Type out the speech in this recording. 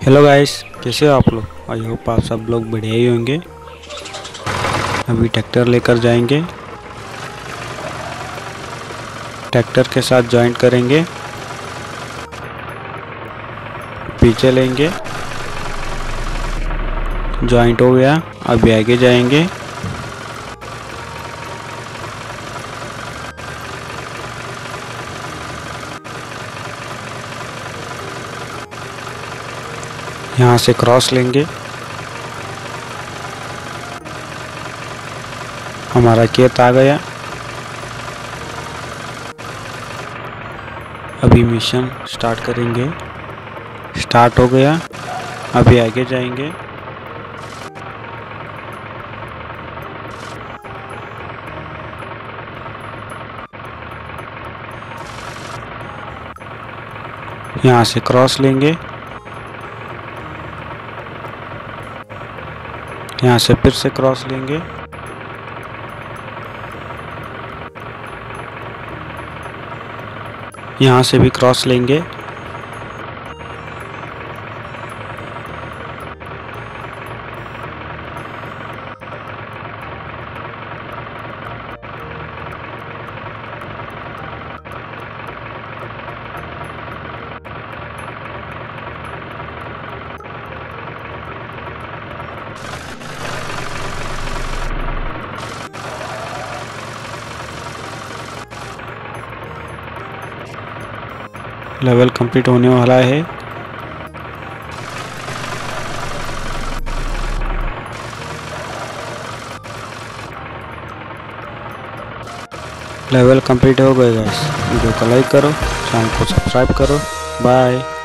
Hello guys, कैसे हो आप लोग। आई होप आप सब लोग बढ़िया ही होंगे। अभी ट्रैक्टर लेकर जाएंगे, ट्रैक्टर के साथ जॉइंट करेंगे, पीछे लेंगे, जॉइंट हो गया। अभी आगे जाएंगे, यहाँ से क्रॉस लेंगे। हमारा खेत आ गया। अभी मिशन स्टार्ट करेंगे। स्टार्ट हो गया। अभी आगे जाएंगे, यहाँ से क्रॉस लेंगे, यहाँ से फिर से क्रॉस लेंगे, यहाँ से भी क्रॉस लेंगे, लेवल कंप्लीट होने वाला है। लेवल कंप्लीट हो गया गाइस। वीडियो को लाइक करो, चैनल को सब्सक्राइब करो। बाय।